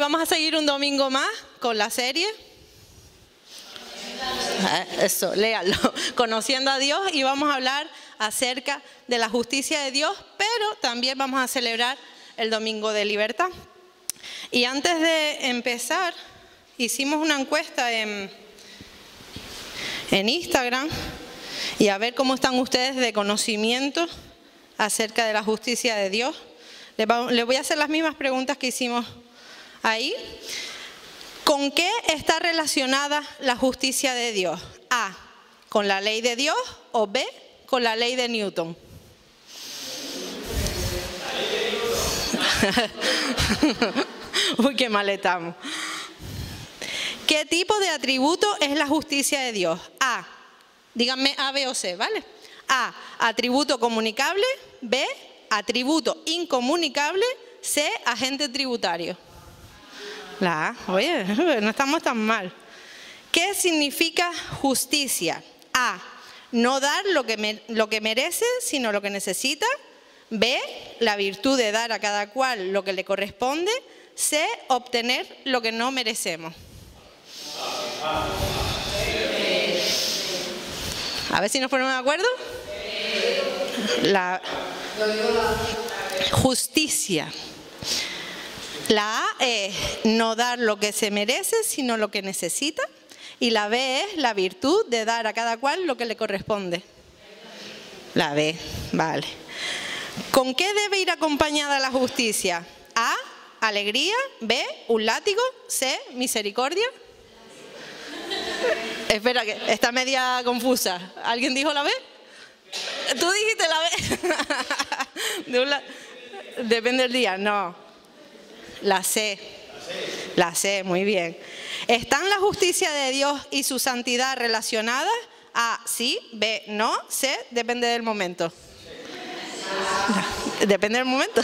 vamos a seguir un domingo más con la serie. Eso, léalo. Conociendo a Dios, y vamos a hablar acerca de la justicia de Dios, pero también vamos a celebrar el Domingo de Libertad. Y antes de empezar, hicimos una encuesta en Instagram y a ver cómo están ustedes de conocimiento acerca de la justicia de Dios. Les voy a hacer las mismas preguntas que hicimos ahí. ¿Con qué está relacionada la justicia de Dios? A, con la ley de Dios, o B, con la ley de Newton. Uy, qué mal estamos. ¿Qué tipo de atributo es la justicia de Dios? A, díganme A, B o C, ¿vale? A, atributo comunicable. B, atributo incomunicable. C, agente tributario. La A, oye, no estamos tan mal. ¿Qué significa justicia? A, no dar lo que merece, sino lo que necesita. B, la virtud de dar a cada cual lo que le corresponde. C, obtener lo que no merecemos. A ver si nos ponemos de acuerdo. La justicia. La A es no dar lo que se merece, sino lo que necesita. Y la B es la virtud de dar a cada cual lo que le corresponde. La B, vale. ¿Con qué debe ir acompañada la justicia? A, alegría. B, un látigo. C, misericordia. Espera, que está media confusa. ¿Alguien dijo la B? ¿Tú dijiste la B? Depende del día, no. La C. La C, muy bien. ¿Están la justicia de Dios y su santidad relacionadas? A, sí. B, no. C, depende del momento. Depende del momento.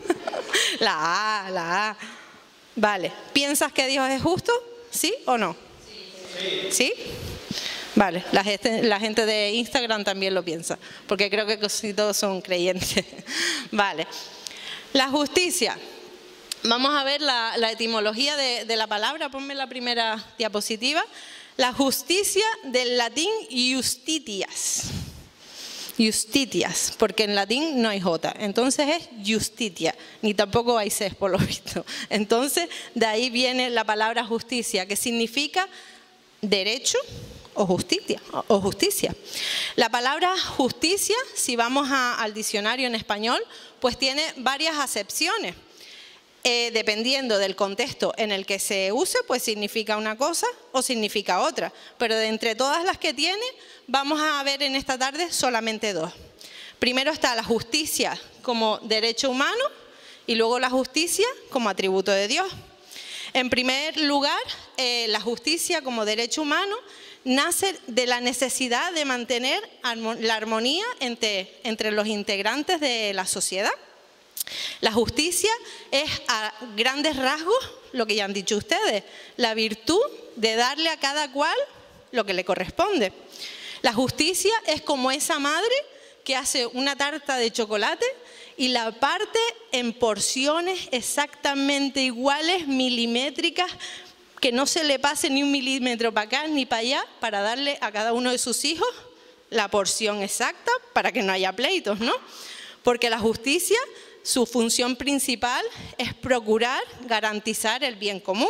La A. Vale. ¿Piensas que Dios es justo? ¿Sí o no? ¿Sí? Vale. La gente de Instagram también lo piensa, porque creo que casi todos son creyentes. Vale. La justicia. Vamos a ver la etimología de la palabra. Ponme la primera diapositiva. La justicia, del latín justitias. Justitias, porque en latín no hay J. Entonces es justitia, ni tampoco hay C, por lo visto. Entonces de ahí viene la palabra justicia, que significa derecho o justicia. La palabra justicia, si vamos al diccionario en español, pues tiene varias acepciones. Dependiendo del contexto en el que se use, pues significa una cosa o significa otra. Pero de entre todas las que tiene, vamos a ver en esta tarde solamente dos. Primero está la justicia como derecho humano y luego la justicia como atributo de Dios. En primer lugar, la justicia como derecho humano nace de la necesidad de mantener la armonía entre los integrantes de la sociedad. La justicia es, a grandes rasgos, lo que ya han dicho ustedes, la virtud de darle a cada cual lo que le corresponde. La justicia es como esa madre que hace una tarta de chocolate y la parte en porciones exactamente iguales, milimétricas, que no se le pase ni un milímetro para acá ni para allá, para darle a cada uno de sus hijos la porción exacta para que no haya pleitos, ¿no? Porque la justicia, su función principal es procurar garantizar el bien común.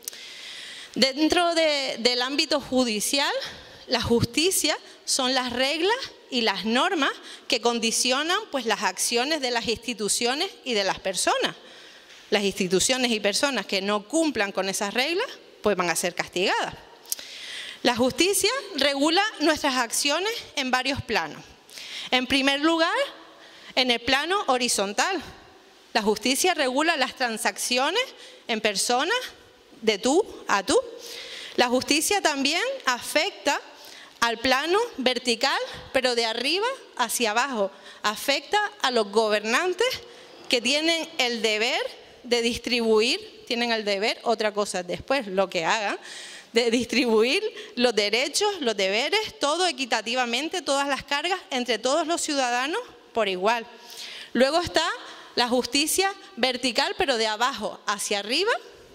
Dentro del ámbito judicial, la justicia son las reglas y las normas que condicionan pues, las acciones de las instituciones y de las personas. Las instituciones y personas que no cumplan con esas reglas pues van a ser castigadas. La justicia regula nuestras acciones en varios planos. En primer lugar, en el plano horizontal, la justicia regula las transacciones en personas de tú a tú. La justicia también afecta al plano vertical, pero de arriba hacia abajo. Afecta a los gobernantes que tienen el deber de distribuir, otra cosa después, lo que hagan, de distribuir los derechos, los deberes, todo equitativamente, todas las cargas entre todos los ciudadanos por igual. Luego está la justicia vertical, pero de abajo hacia arriba, que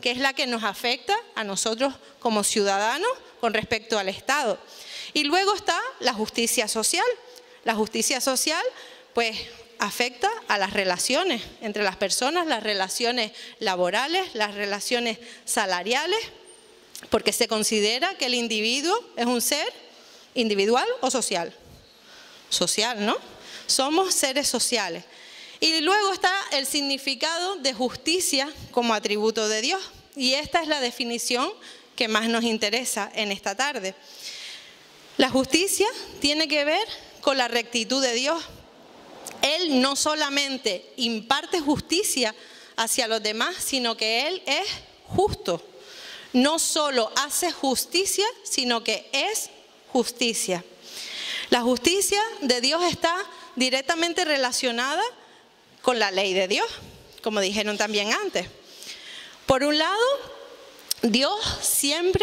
que es la que nos afecta a nosotros como ciudadanos con respecto al Estado. Y luego está la justicia social. La justicia social, pues, afecta a las relaciones entre las personas, las relaciones laborales, las relaciones salariales, porque se considera que el individuo es un ser individual o social. Social, ¿no? Somos seres sociales. Y luego está el significado de justicia como atributo de Dios. Y esta es la definición que más nos interesa en esta tarde. La justicia tiene que ver con la rectitud de Dios. Él no solamente imparte justicia hacia los demás, sino que Él es justo. No solo hace justicia, sino que es justicia. La justicia de Dios está directamente relacionada con la ley de Dios, como dijeron también antes. Por un lado, Dios siempre,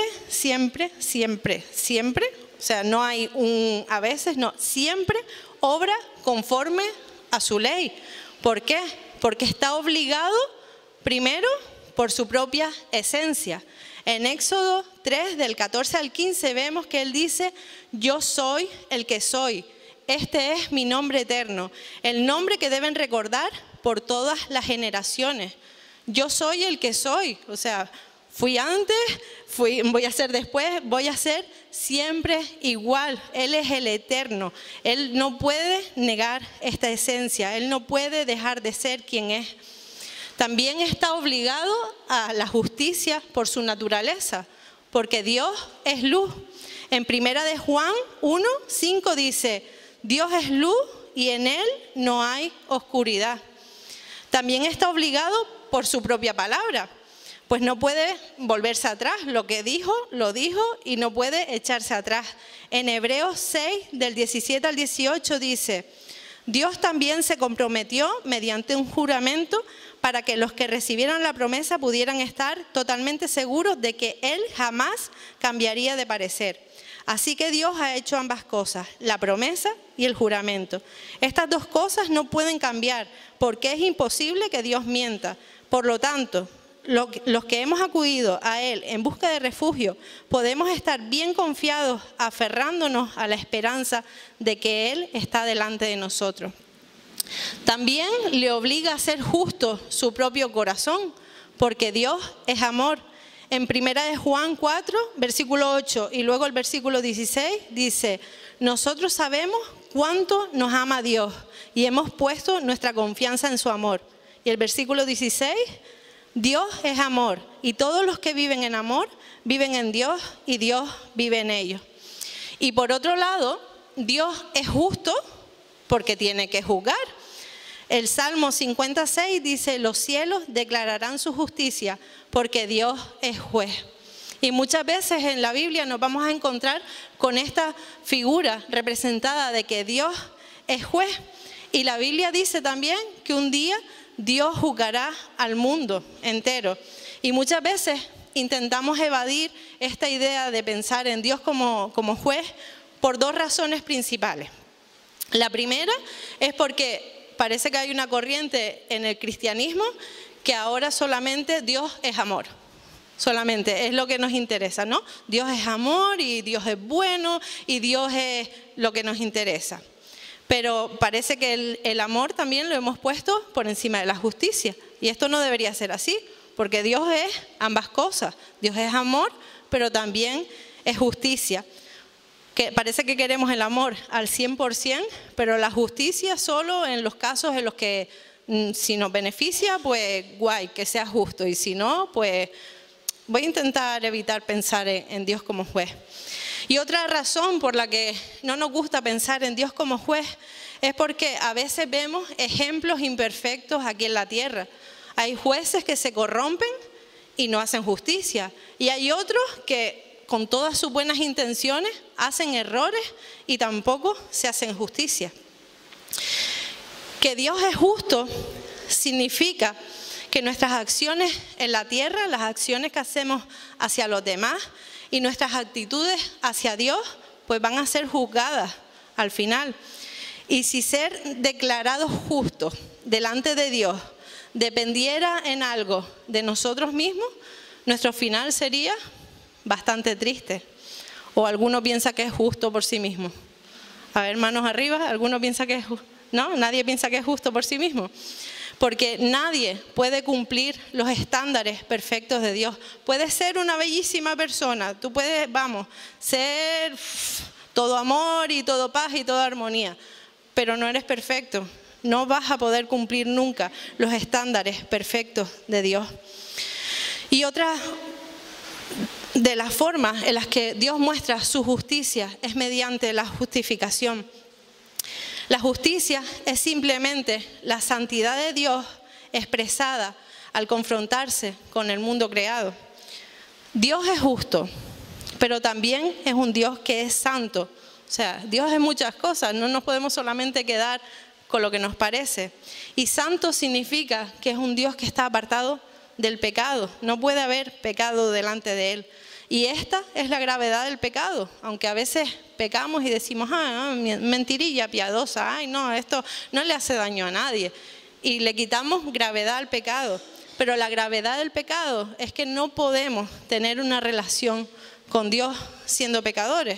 o sea, no hay un a veces, no, siempre obra conforme a su ley. ¿Por qué? Porque está obligado, primero, por su propia esencia. En Éxodo 3, del 14 al 15, vemos que Él dice: yo soy el que soy. Este es mi nombre eterno, el nombre que deben recordar por todas las generaciones. Yo soy el que soy, o sea, fui antes, voy a ser después, voy a ser siempre igual. Él es el eterno. Él no puede negar esta esencia. Él no puede dejar de ser quien es. También está obligado a la justicia por su naturaleza, porque Dios es luz. En 1 de Juan 1, 5 dice: Dios es luz y en Él no hay oscuridad. También está obligado por su propia palabra, pues no puede volverse atrás. Lo que dijo, lo dijo y no puede echarse atrás. En Hebreos 6, del 17 al 18 dice: Dios también se comprometió mediante un juramento para que los que recibieran la promesa pudieran estar totalmente seguros de que Él jamás cambiaría de parecer. Así que Dios ha hecho ambas cosas, la promesa y el juramento. Estas dos cosas no pueden cambiar porque es imposible que Dios mienta. Por lo tanto, los que hemos acudido a Él en busca de refugio, podemos estar bien confiados, aferrándonos a la esperanza de que Él está delante de nosotros. También le obliga a ser justo su propio corazón, porque Dios es amor. En 1 de Juan 4, versículo 8 y luego el versículo 16 dice: nosotros sabemos cuánto nos ama Dios y hemos puesto nuestra confianza en su amor. Y el versículo 16: Dios es amor y todos los que viven en amor viven en Dios y Dios vive en ellos. Y por otro lado, Dios es justo porque tiene que juzgar. El Salmo 56 dice: los cielos declararán su justicia porque Dios es juez. Y muchas veces en la Biblia nos vamos a encontrar con esta figura representada de que Dios es juez. Y la Biblia dice también que un día Dios juzgará al mundo entero. Y muchas veces intentamos evadir esta idea de pensar en Dios como juez por dos razones principales. La primera es porque parece que hay una corriente en el cristianismo que ahora solamente Dios es amor. Solamente es lo que nos interesa, ¿no? Dios es amor y Dios es bueno y Dios es lo que nos interesa. Pero parece que el amor también lo hemos puesto por encima de la justicia. Y esto no debería ser así, porque Dios es ambas cosas. Dios es amor, pero también es justicia. Que parece que queremos el amor al 100%, pero la justicia solo en los casos en los que si nos beneficia, pues guay, que sea justo. Y si no, pues voy a intentar evitar pensar en Dios como juez. Y otra razón por la que no nos gusta pensar en Dios como juez es porque a veces vemos ejemplos imperfectos aquí en la tierra. Hay jueces que se corrompen y no hacen justicia. Y hay otros que con todas sus buenas intenciones hacen errores y tampoco se hacen justicia. Que Dios es justo significa que nuestras acciones en la tierra, las acciones que hacemos hacia los demás y nuestras actitudes hacia Dios, pues van a ser juzgadas al final. Y si ser declarados justos delante de Dios dependiera en algo de nosotros mismos, nuestro final sería bastante triste. O alguno piensa que es justo por sí mismo. A ver, manos arriba, ¿alguno piensa que es justo? ¿No? Nadie piensa que es justo por sí mismo. Porque nadie puede cumplir los estándares perfectos de Dios. Puedes ser una bellísima persona, tú puedes, ser todo amor y todo paz y toda armonía, pero no eres perfecto. No vas a poder cumplir nunca los estándares perfectos de Dios. Y otra de las formas en las que Dios muestra su justicia es mediante la justificación. La justicia es simplemente la santidad de Dios expresada al confrontarse con el mundo creado. Dios es justo, pero también es un Dios que es santo. O sea, Dios es muchas cosas, no nos podemos solamente quedar con lo que nos parece. Y santo significa que es un Dios que está apartado del pecado. No puede haber pecado delante de Él. Y esta es la gravedad del pecado, aunque a veces pecamos y decimos, mentirilla piadosa, no, esto no le hace daño a nadie. Y le quitamos gravedad al pecado. Pero la gravedad del pecado es que no podemos tener una relación con Dios siendo pecadores.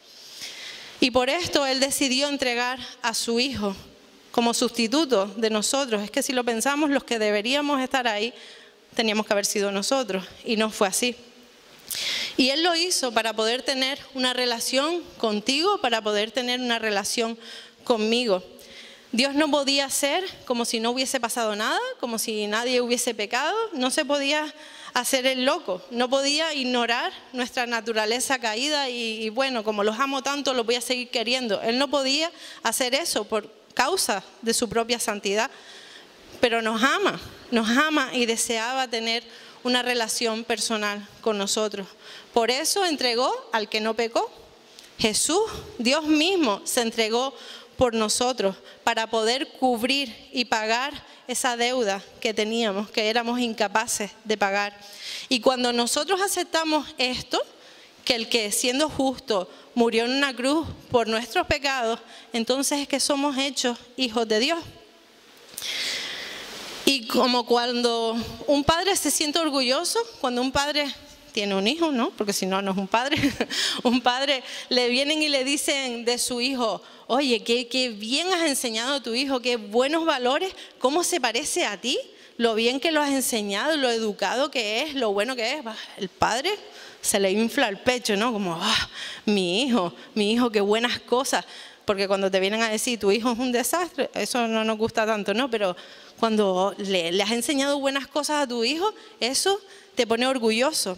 Y por esto Él decidió entregar a su Hijo como sustituto de nosotros. Es que si lo pensamos, los que deberíamos estar ahí, teníamos que haber sido nosotros. Y no fue así. Y Él lo hizo para poder tener una relación contigo, para poder tener una relación conmigo. Dios no podía ser como si no hubiese pasado nada, como si nadie hubiese pecado. No se podía hacer el loco, no podía ignorar nuestra naturaleza caída y bueno, como los amo tanto, los voy a seguir queriendo. Él no podía hacer eso por causa de su propia santidad, pero nos ama y deseaba tener una relación personal con nosotros. Por eso entregó al que no pecó. Jesús, Dios mismo, se entregó por nosotros para poder cubrir y pagar esa deuda que teníamos, que éramos incapaces de pagar. Y cuando nosotros aceptamos esto, que el que siendo justo murió en una cruz por nuestros pecados, entonces es que somos hechos hijos de Dios. Y como cuando un padre se siente orgulloso, cuando un padre tiene un hijo, ¿no? Porque si no, no es un padre. Un padre le vienen y le dicen de su hijo, oye, qué bien has enseñado a tu hijo, qué buenos valores, cómo se parece a ti, lo bien que lo has enseñado, lo educado que es, lo bueno que es. El padre se le infla el pecho, ¿no? Como, mi hijo, qué buenas cosas. Porque cuando te vienen a decir, tu hijo es un desastre, eso no nos gusta tanto, ¿no? Pero cuando le has enseñado buenas cosas a tu hijo, eso te pone orgulloso.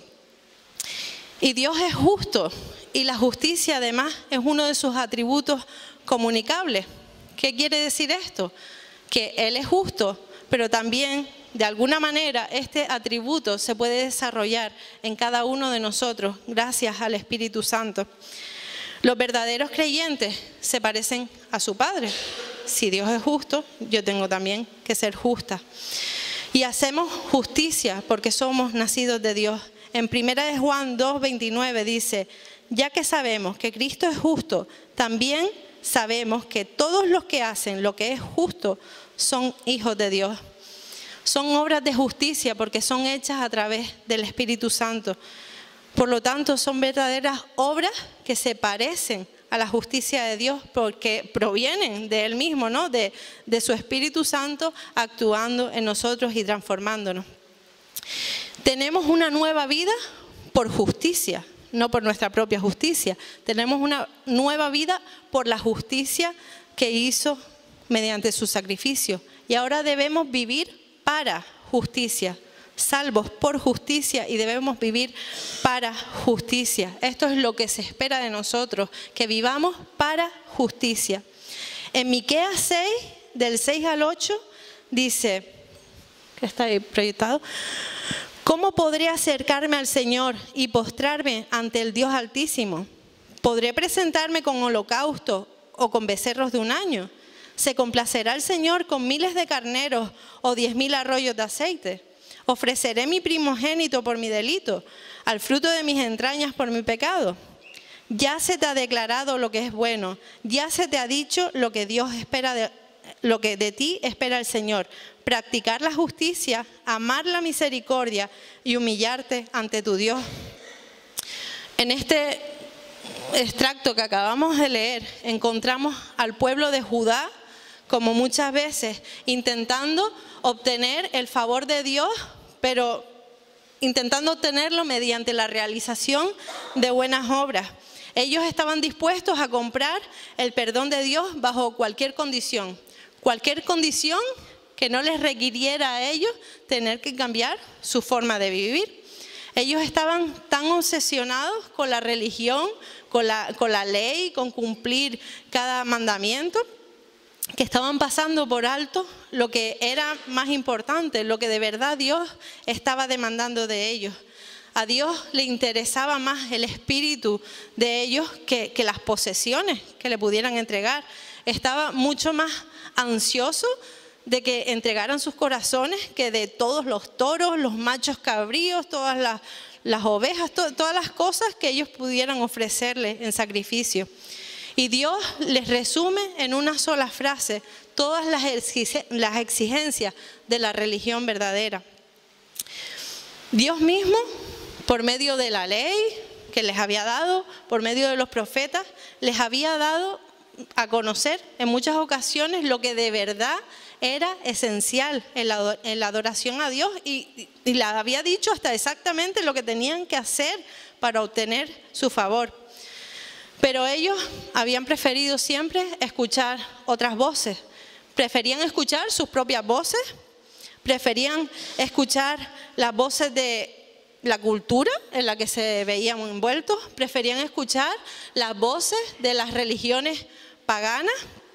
Y Dios es justo, y la justicia además es uno de sus atributos comunicables. ¿Qué quiere decir esto? Que Él es justo, pero también de alguna manera este atributo se puede desarrollar en cada uno de nosotros gracias al Espíritu Santo. Los verdaderos creyentes se parecen a su Padre. Si Dios es justo, yo tengo también que ser justa. Y hacemos justicia porque somos nacidos de Dios. En 1 Juan 2:29 dice, ya que sabemos que Cristo es justo, también sabemos que todos los que hacen lo que es justo son hijos de Dios. Son obras de justicia porque son hechas a través del Espíritu Santo. Por lo tanto, son verdaderas obras que se parecen a la justicia de Dios porque provienen de Él mismo, ¿no? De su Espíritu Santo actuando en nosotros y transformándonos. Tenemos una nueva vida por justicia, no por nuestra propia justicia. Tenemos una nueva vida por la justicia que hizo mediante su sacrificio. Y ahora debemos vivir para justicia. Salvos por justicia y debemos vivir para justicia. Esto es lo que se espera de nosotros, que vivamos para justicia. En Miqueas 6, del 6 al 8, dice, que está ahí proyectado, ¿cómo podré acercarme al Señor y postrarme ante el Dios Altísimo? ¿Podré presentarme con holocausto o con becerros de un año? ¿Se complacerá el Señor con miles de carneros o 10,000 arroyos de aceite? ¿Ofreceré mi primogénito por mi delito, al fruto de mis entrañas por mi pecado? Ya se te ha declarado lo que es bueno, ya se te ha dicho lo que Dios espera lo que de ti espera el Señor, practicar la justicia, amar la misericordia y humillarte ante tu Dios. En este extracto que acabamos de leer, encontramos al pueblo de Judá, como muchas veces, intentando obtener el favor de Dios, pero intentando obtenerlo mediante la realización de buenas obras. Ellos estaban dispuestos a comprar el perdón de Dios bajo cualquier condición que no les requiriera a ellos tener que cambiar su forma de vivir. Ellos estaban tan obsesionados con la religión, con la ley, con cumplir cada mandamiento, que estaban pasando por alto lo que era más importante, lo que de verdad Dios estaba demandando de ellos. A Dios le interesaba más el espíritu de ellos que las posesiones que le pudieran entregar. Estaba mucho más ansioso de que entregaran sus corazones que de todos los toros, los machos cabríos, todas las ovejas, todas las cosas que ellos pudieran ofrecerle en sacrificio. Y Dios les resume en una sola frase todas las exigencias de la religión verdadera. Dios mismo, por medio de la ley que les había dado, por medio de los profetas, les había dado a conocer en muchas ocasiones lo que de verdad era esencial en la adoración a Dios y les había dicho hasta exactamente lo que tenían que hacer para obtener su favor. Pero ellos habían preferido siempre escuchar otras voces. Preferían escuchar sus propias voces, preferían escuchar las voces de la cultura en la que se veían envueltos, preferían escuchar las voces de las religiones paganas.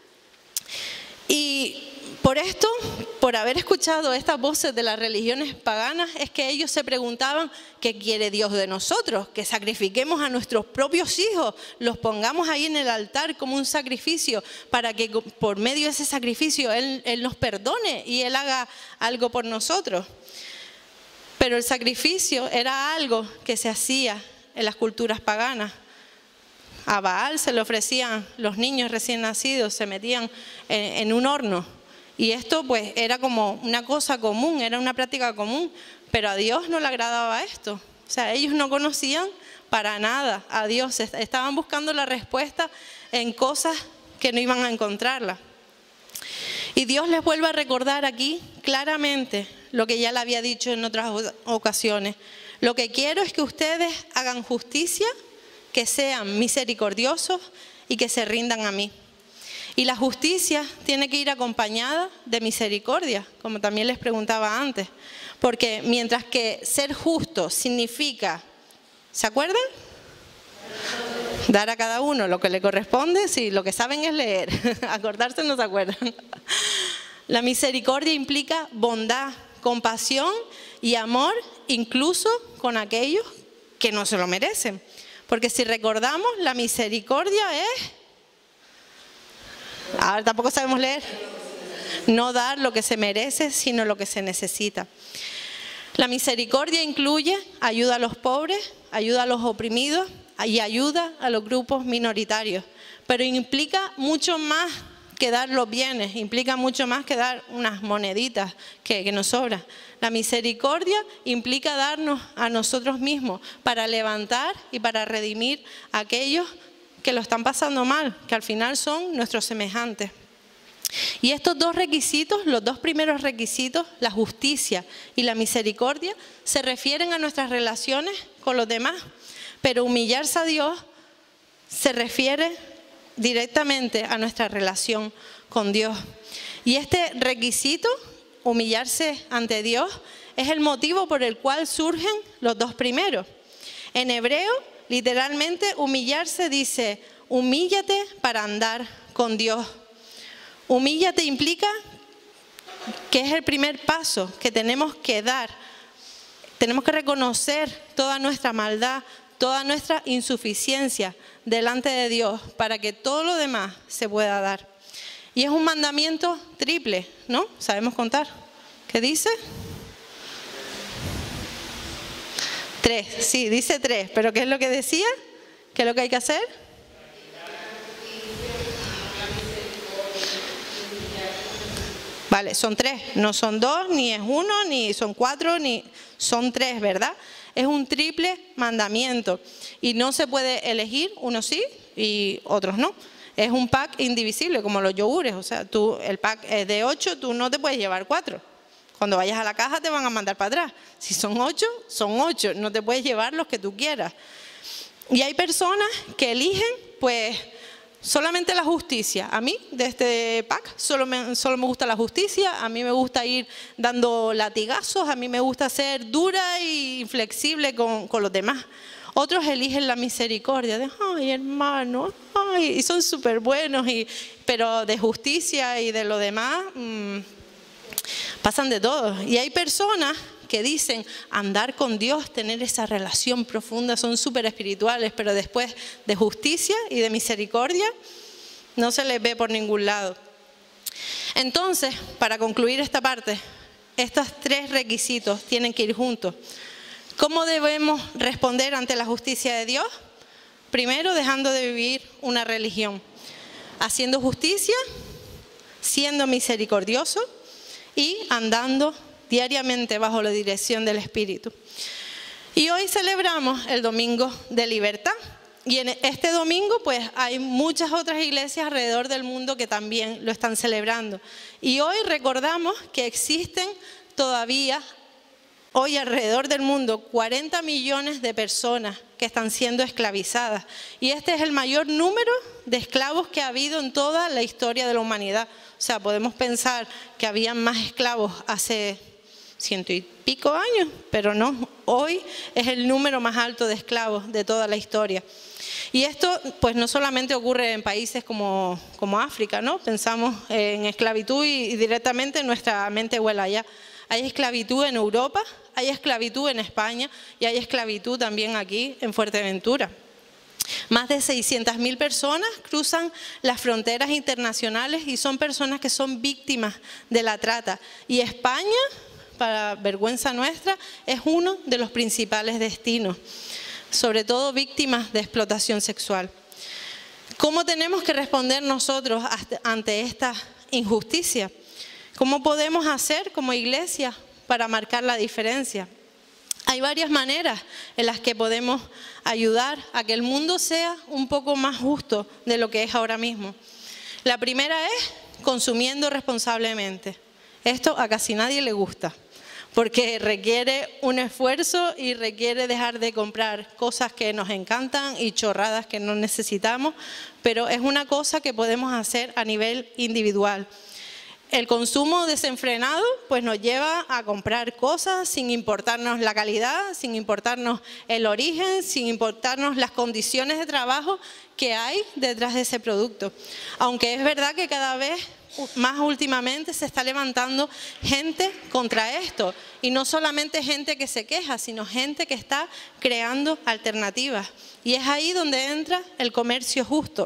Y por esto, por haber escuchado estas voces de las religiones paganas, es que ellos se preguntaban, ¿qué quiere Dios de nosotros? Que sacrifiquemos a nuestros propios hijos, los pongamos ahí en el altar como un sacrificio, para que por medio de ese sacrificio Él nos perdone y Él haga algo por nosotros. Pero el sacrificio era algo que se hacía en las culturas paganas. A Baal se le ofrecían los niños recién nacidos, se metían en un horno. Y esto pues era como una cosa común, era una práctica común, pero a Dios no le agradaba esto. O sea, ellos no conocían para nada a Dios, estaban buscando la respuesta en cosas que no iban a encontrarla. Y Dios les vuelve a recordar aquí claramente lo que ya le había dicho en otras ocasiones. Lo que quiero es que ustedes hagan justicia, que sean misericordiosos y que se rindan a mí. Y la justicia tiene que ir acompañada de misericordia, como también les preguntaba antes. Porque mientras que ser justo significa, ¿se acuerdan? Dar a cada uno lo que le corresponde, sí, lo que saben es leer, acordarse no se acuerdan. La misericordia implica bondad, compasión y amor, incluso con aquellos que no se lo merecen. Porque si recordamos, la misericordia es... Ahora tampoco sabemos leer. No dar lo que se merece, sino lo que se necesita. La misericordia incluye ayuda a los pobres, ayuda a los oprimidos y ayuda a los grupos minoritarios. Pero implica mucho más que dar los bienes, implica mucho más que dar unas moneditas que nos sobran. La misericordia implica darnos a nosotros mismos para levantar y para redimir a aquellos que lo están pasando mal, que al final son nuestros semejantes. Y estos dos requisitos, los dos primeros requisitos, la justicia y la misericordia, se refieren a nuestras relaciones con los demás, pero humillarse a Dios se refiere directamente a nuestra relación con Dios. Y este requisito, humillarse ante Dios, es el motivo por el cual surgen los dos primeros. En hebreo, literalmente, humillarse dice, humíllate para andar con Dios. Humíllate implica que es el primer paso que tenemos que dar. Tenemos que reconocer toda nuestra maldad, toda nuestra insuficiencia delante de Dios para que todo lo demás se pueda dar. Y es un mandamiento triple, ¿no? ¿Sabemos contar? ¿Qué dice? 3, sí, dice 3, pero ¿qué es lo que decía? ¿Qué es lo que hay que hacer? Vale, son 3, no son 2, ni es 1, ni son 4, ni son 3, ¿verdad? Es un triple mandamiento y no se puede elegir, unos sí y otros no. Es un pack indivisible, como los yogures, o sea, el pack es de 8, tú no te puedes llevar 4. Cuando vayas a la caja te van a mandar para atrás. Si son 8, son 8, no te puedes llevar los que tú quieras. Y hay personas que eligen, pues, solamente la justicia. A mí, de este pack, solo me gusta la justicia, a mí me gusta ir dando latigazos, a mí me gusta ser dura y inflexible con los demás. Otros eligen la misericordia, de, ay, hermano, ay, y son súper buenos, pero de justicia y de lo demás, pasan de todo. Y hay personas que dicen andar con Dios, tener esa relación profunda, son súper espirituales, pero después de justicia y de misericordia no se les ve por ningún lado. Entonces, para concluir esta parte, estos 3 requisitos tienen que ir juntos. ¿Cómo debemos responder ante la justicia de Dios? Primero, dejando de vivir una religión, haciendo justicia, siendo misericordioso y andando diariamente bajo la dirección del Espíritu. Y hoy celebramos el Domingo de Libertad. Y en este domingo pues hay muchas otras iglesias alrededor del mundo que también lo están celebrando. Y hoy recordamos que existen todavía, hoy alrededor del mundo, 40 millones de personas que están siendo esclavizadas. Y este es el mayor número de esclavos que ha habido en toda la historia de la humanidad. O sea, podemos pensar que habían más esclavos hace 100 y pico años, pero no, hoy es el número más alto de esclavos de toda la historia. Y esto pues no solamente ocurre en países como África, ¿no? Pensamos en esclavitud y directamente nuestra mente vuela allá. Hay esclavitud en Europa, hay esclavitud en España y hay esclavitud también aquí en Fuerteventura. Más de 600.000 personas cruzan las fronteras internacionales y son personas que son víctimas de la trata. Y España, para vergüenza nuestra, es uno de los principales destinos, sobre todo víctimas de explotación sexual. ¿Cómo tenemos que responder nosotros ante esta injusticia? ¿Cómo podemos hacer como iglesia para marcar la diferencia? Hay varias maneras en las que podemos ayudar a que el mundo sea un poco más justo de lo que es ahora mismo. La primera es consumiendo responsablemente. Esto a casi nadie le gusta, porque requiere un esfuerzo y requiere dejar de comprar cosas que nos encantan y chorradas que no necesitamos, pero es una cosa que podemos hacer a nivel individual. El consumo desenfrenado pues nos lleva a comprar cosas sin importarnos la calidad, sin importarnos el origen, sin importarnos las condiciones de trabajo que hay detrás de ese producto. Aunque es verdad que cada vez más últimamente se está levantando gente contra esto, y no solamente gente que se queja, sino gente que está creando alternativas, y es ahí donde entra el comercio justo.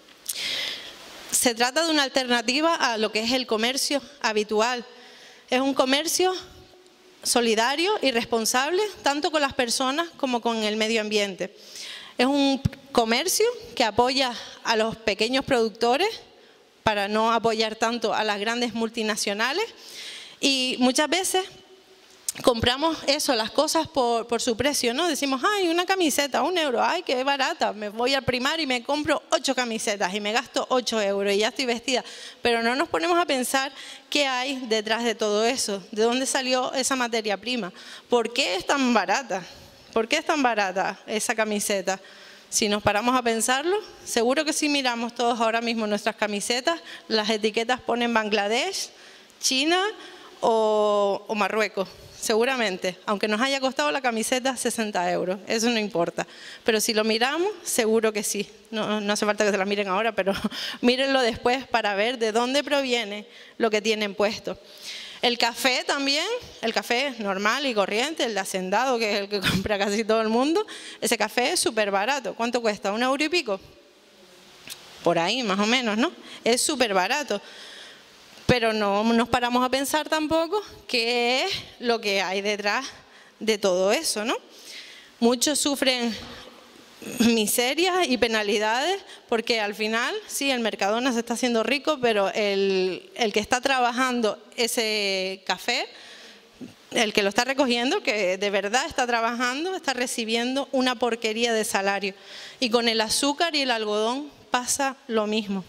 Se trata de una alternativa a lo que es el comercio habitual. Es un comercio solidario y responsable tanto con las personas como con el medio ambiente. Es un comercio que apoya a los pequeños productores para no apoyar tanto a las grandes multinacionales, y muchas veces compramos eso, las cosas por su precio, ¿no? Decimos, ay, una camiseta, €1, ay, qué barata, me voy al Primark y me compro 8 camisetas y me gasto 8 € y ya estoy vestida. Pero no nos ponemos a pensar qué hay detrás de todo eso, de dónde salió esa materia prima, por qué es tan barata, por qué es tan barata esa camiseta. Si nos paramos a pensarlo, seguro que si miramos todos ahora mismo nuestras camisetas, las etiquetas ponen Bangladesh, China o Marruecos. Seguramente, aunque nos haya costado la camiseta 60 €, eso no importa. Pero si lo miramos, seguro que sí. No hace falta que se la miren ahora, pero mírenlo después para ver de dónde proviene lo que tienen puesto. El café también, el café normal y corriente, el de Hacendado, que es el que compra casi todo el mundo, ese café es súper barato. ¿Cuánto cuesta? ¿€1 y pico? Por ahí más o menos, ¿no? Es súper barato. Pero no nos paramos a pensar tampoco qué es lo que hay detrás de todo eso, ¿no? Muchos sufren miserias y penalidades, porque al final, sí, el Mercadona se está haciendo rico, pero el que está trabajando ese café, el que lo está recogiendo, que de verdad está trabajando, está recibiendo una porquería de salario. Y con el azúcar y el algodón pasa lo mismo.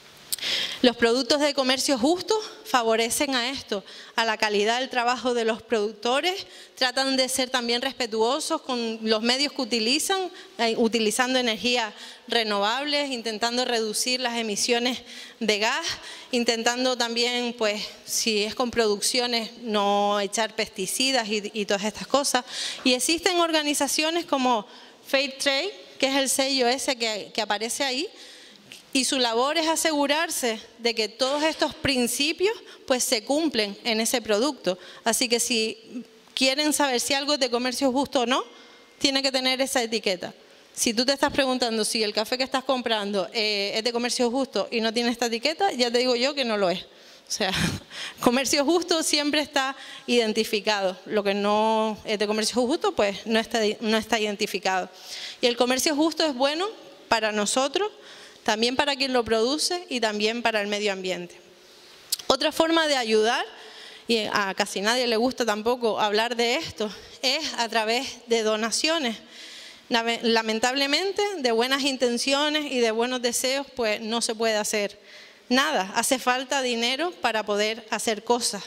Los productos de comercio justo favorecen a esto, a la calidad del trabajo de los productores, tratan de ser también respetuosos con los medios que utilizan, utilizando energías renovables, intentando reducir las emisiones de gas, intentando también, pues, si es con producciones, no echar pesticidas y todas estas cosas. Y existen organizaciones como Fair Trade, que es el sello ese que aparece ahí, y su labor es asegurarse de que todos estos principios pues se cumplen en ese producto. Así que si quieren saber si algo es de comercio justo o no, tiene que tener esa etiqueta. Si tú te estás preguntando si el café que estás comprando es de comercio justo y no tiene esta etiqueta, ya te digo yo que no lo es. O sea, comercio justo siempre está identificado. Lo que no es de comercio justo, pues no está identificado. Y el comercio justo es bueno para nosotros, también para quien lo produce y también para el medio ambiente. Otra forma de ayudar, y a casi nadie le gusta tampoco hablar de esto, es a través de donaciones. Lamentablemente, de buenas intenciones y de buenos deseos, pues no se puede hacer nada. Hace falta dinero para poder hacer cosas.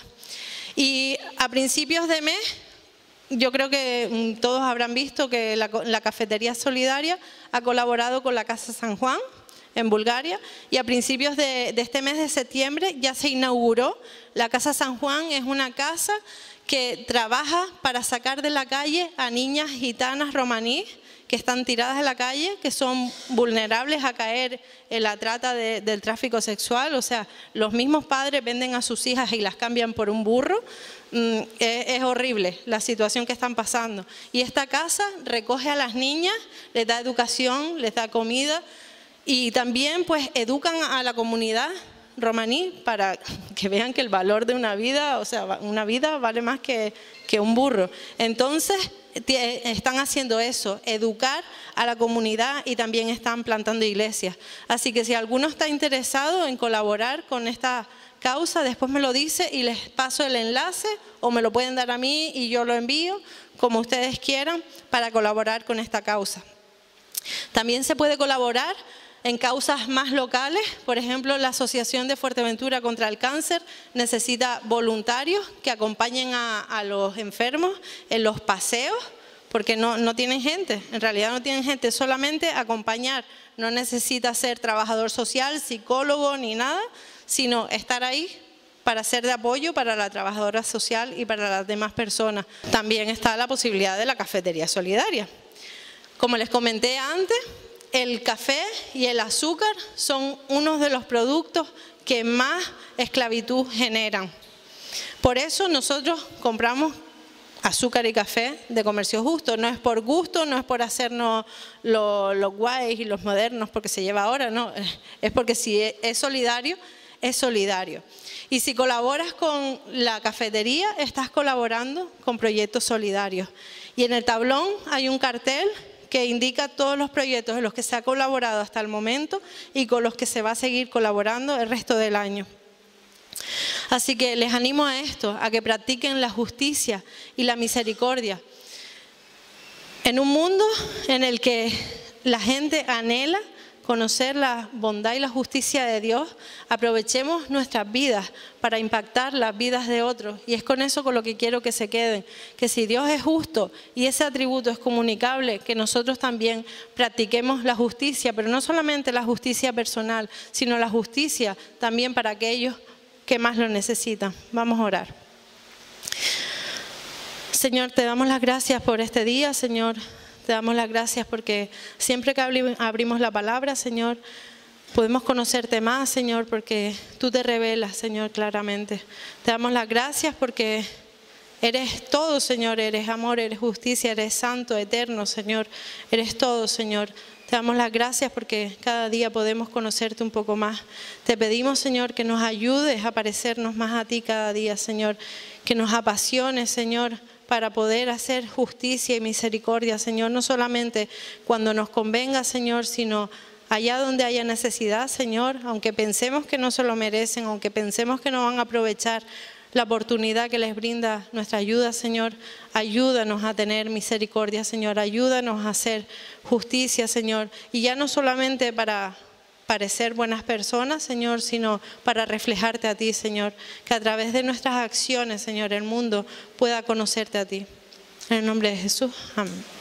Y a principios de mes, yo creo que todos habrán visto que la Cafetería Solidaria ha colaborado con la Casa San Juan, en Bulgaria, y a principios de este mes de septiembre ya se inauguró. La Casa San Juan es una casa que trabaja para sacar de la calle a niñas gitanas romaníes que están tiradas en la calle, que son vulnerables a caer en la trata del tráfico sexual. O sea, los mismos padres venden a sus hijas y las cambian por un burro. Es horrible la situación que están pasando. Y esta casa recoge a las niñas, les da educación, les da comida, y también pues educan a la comunidad romaní para que vean que el valor de una vida, o sea, una vida vale más que un burro. Entonces están haciendo eso, educar a la comunidad, y también están plantando iglesias. Así que si alguno está interesado en colaborar con esta causa, después me lo dice y les paso el enlace, o me lo pueden dar a mí y yo lo envío, como ustedes quieran, para colaborar con esta causa. También se puede colaborar en causas más locales. Por ejemplo, la Asociación de Fuerteventura contra el Cáncer necesita voluntarios que acompañen a los enfermos en los paseos, porque no tienen gente, en realidad no tienen gente, solamente acompañar. No necesita ser trabajador social, psicólogo ni nada, sino estar ahí para ser de apoyo para la trabajadora social y para las demás personas. También está la posibilidad de la Cafetería Solidaria. Como les comenté antes, el café y el azúcar son unos de los productos que más esclavitud generan. Por eso nosotros compramos azúcar y café de comercio justo. No es por gusto, no es por hacernos los guays y los modernos porque se lleva ahora, no. Es porque si es solidario, es solidario. Y si colaboras con la cafetería, estás colaborando con proyectos solidarios. Y en el tablón hay un cartel que indica todos los proyectos en los que se ha colaborado hasta el momento y con los que se va a seguir colaborando el resto del año. Así que les animo a esto, a que practiquen la justicia y la misericordia. En un mundo en el que la gente anhela conocer la bondad y la justicia de Dios, aprovechemos nuestras vidas para impactar las vidas de otros. Y es con eso con lo que quiero que se queden, que si Dios es justo y ese atributo es comunicable, que nosotros también practiquemos la justicia, pero no solamente la justicia personal, sino la justicia también para aquellos que más lo necesitan. Vamos a orar. Señor, te damos las gracias por este día, Señor. Te damos las gracias porque siempre que abrimos la palabra, Señor, podemos conocerte más, Señor, porque tú te revelas, Señor, claramente. Te damos las gracias porque eres todo, Señor. Eres amor, eres justicia, eres santo, eterno, Señor. Eres todo, Señor. Te damos las gracias porque cada día podemos conocerte un poco más. Te pedimos, Señor, que nos ayudes a parecernos más a ti cada día, Señor. Que nos apasiones, Señor, para poder hacer justicia y misericordia, Señor, no solamente cuando nos convenga, Señor, sino allá donde haya necesidad, Señor, aunque pensemos que no se lo merecen, aunque pensemos que no van a aprovechar la oportunidad que les brinda nuestra ayuda, Señor, ayúdanos a tener misericordia, Señor, ayúdanos a hacer justicia, Señor, y ya no solamente para parecer buenas personas, Señor, sino para reflejarte a ti, Señor, que a través de nuestras acciones, Señor, el mundo pueda conocerte a ti. En el nombre de Jesús, amén.